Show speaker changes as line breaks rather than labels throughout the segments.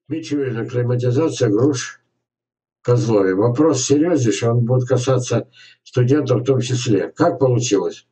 Мичурин, акклиматизация груш в Козлове. Вопрос серьезнейший, он будет касаться студентов в том числе. Как получилось?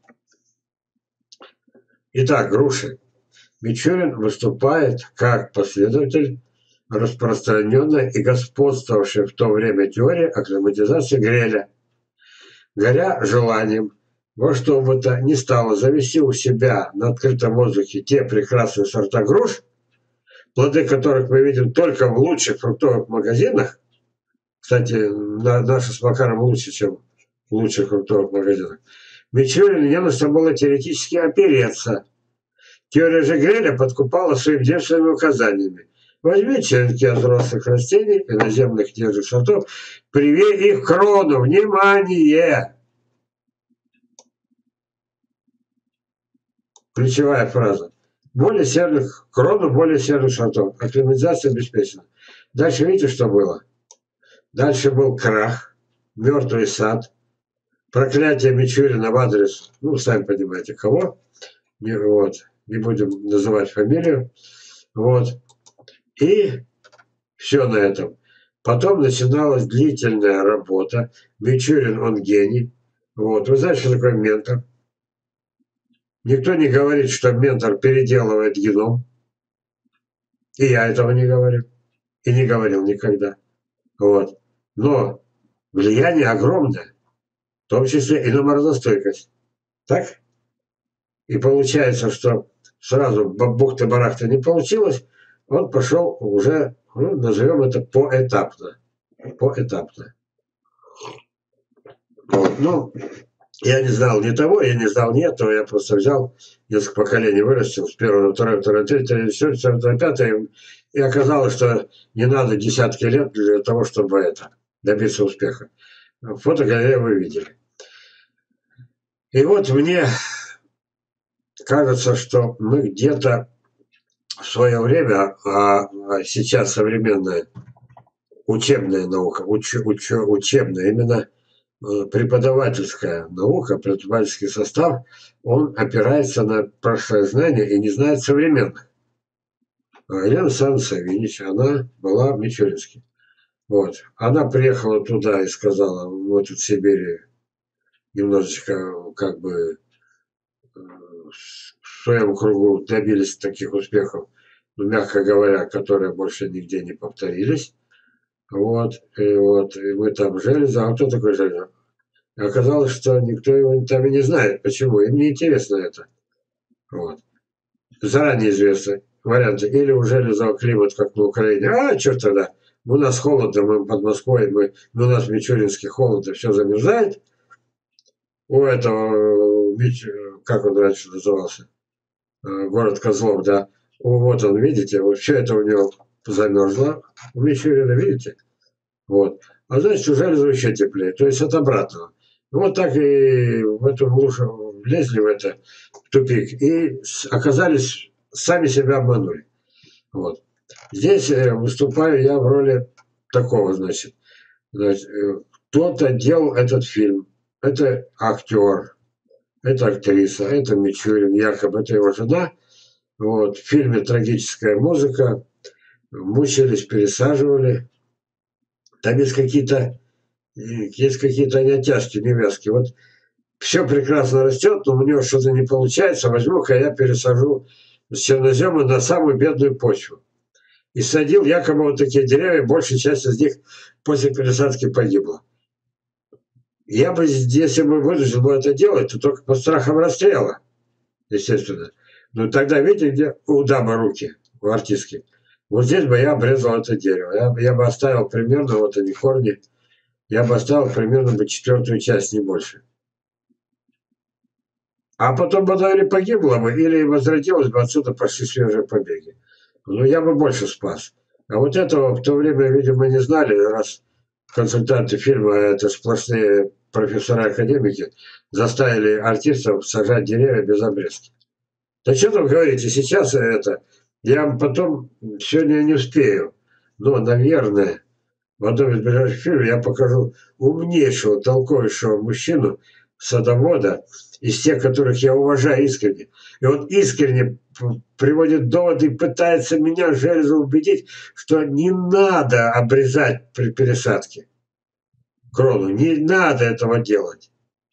Итак, груши. Мичурин выступает как последователь распространенной и господствовавшей в то время теории акклиматизации Греля, горя желанием во что бы то ни стало завести у себя на открытом воздухе те прекрасные сорта груш, плоды которых мы видим только в лучших фруктовых магазинах. Кстати, наши с Макаром лучше, чем в лучших фруктовых магазинах. Мичурину не на что было теоретически опереться. Теория же Греля подкупала своими девственными указаниями. Возьми черенки от взрослых растений, иноземных нежных сортов, привей их в крону. Внимание! Ключевая фраза. Более северных, крону более северных сортов. Акклиматизация обеспечена. Дальше видите, что было? Дальше был крах, мертвый сад, проклятие Мичурина в адрес, ну, сами понимаете, кого. Вот. Не будем называть фамилию. Вот. И все на этом. Потом начиналась длительная работа. Мичурин, он гений. Вот. Вы знаете, что такое ментор? Никто не говорит, что ментор переделывает геном. И я этого не говорю. И не говорил никогда. Вот. Но влияние огромное. В том числе и на морозостойкость. Так? И получается, что сразу бухты-барахты не получилось. Он пошел уже, ну, назовем это поэтапно. Поэтапно. Вот. Ну, я не знал ни того, я не знал ни этого, я просто взял, несколько поколений вырастил, с первого на второе, второе, третье, все, на пятое, и оказалось, что не надо десятки лет для того, чтобы это, добиться успеха. Фотогалерею вы видели. И вот мне кажется, что мы где-то в свое время, а сейчас современная учебная наука, учебная, именно преподавательская наука, преподавательский состав, он опирается на прошлое знание и не знает современных. Елена Александровна Савинич, она была в Мичуринске. Вот. Она приехала туда и сказала, мы тут в Сибири немножечко как бы в своем кругу добились таких успехов, ну, мягко говоря, которые больше нигде не повторились. Вот, и мы там Железов. А кто такой Железов? И оказалось, что никто его там и не знает. Почему? Им не интересно это. Вот. Заранее известны варианты. Или у Железова климат, как на Украине. А, черт тогда. У нас холодно, мы под Москвой, у нас в Мичуринске холодно, все замерзает. У этого, как он раньше назывался, город Козлов, да. Вот он, видите, вот все это у него замерзло. У Мичурина, видите? Вот. А значит, у Железова еще теплее. То есть от обратного. Вот так и в эту глушь влезли в это в тупик и оказались, сами себя обманули. Вот. Здесь выступаю я в роли такого, значит кто-то делал этот фильм. Это актер, это актриса, это Мичурин, якобы это его жена. Вот. В фильме трагическая музыка. Мучились, пересаживали. Там есть какие-то натяжки, невязки. Вот все прекрасно растет, но у него что-то не получается. Возьму-ка я пересажу с чернозема на самую бедную почву. И садил якобы вот такие деревья, большая часть из них после пересадки погибла. Я бы, если бы вынужден был это делать, то только под страхом расстрела, естественно. Но тогда, видите, где у дамы руки, у артистки. Вот здесь бы я обрезал это дерево. Я бы оставил примерно, вот они корни, я бы оставил примерно бы четвертую часть, не больше. А потом бы оно или погибло бы, или возродилось бы, отсюда пошли свежие побеги. Ну, я бы больше спас. А вот этого в то время, видимо, не знали, раз консультанты фильма, это сплошные профессора-академики, заставили артистов сажать деревья без обрезки. Да что там говорите, сейчас это, я вам потом, сегодня не успею, но, наверное, в одном из ближайших фильмов я покажу умнейшего, толковейшего мужчину садовода, из тех, которых я уважаю искренне. И он искренне приводит доводы и пытается меня, Железа, убедить, что не надо обрезать при пересадке крону, не надо этого делать.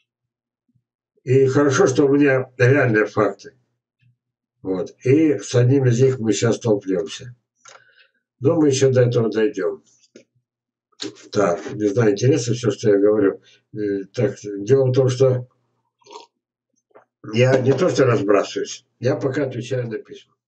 И хорошо, что у меня реальные факты. Вот. И с одним из них мы сейчас столкнемся. Но мы еще до этого дойдем. Так, не знаю, интересно все, что я говорю. Так, дело в том, что я не то что разбрасываюсь, я пока отвечаю на письма.